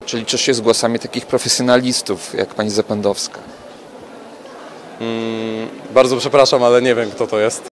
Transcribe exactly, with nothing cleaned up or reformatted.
Czy liczysz się z głosami takich profesjonalistów jak pani Zapędowska? Mm, bardzo przepraszam, ale nie wiem, kto to jest.